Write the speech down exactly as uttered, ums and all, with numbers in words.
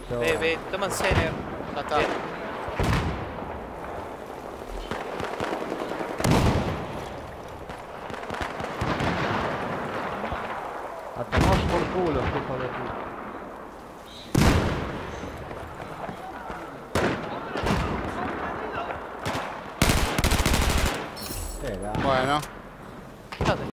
في في ثمان سنين قتال. Hasta más por culo, hijo de puta. Bueno.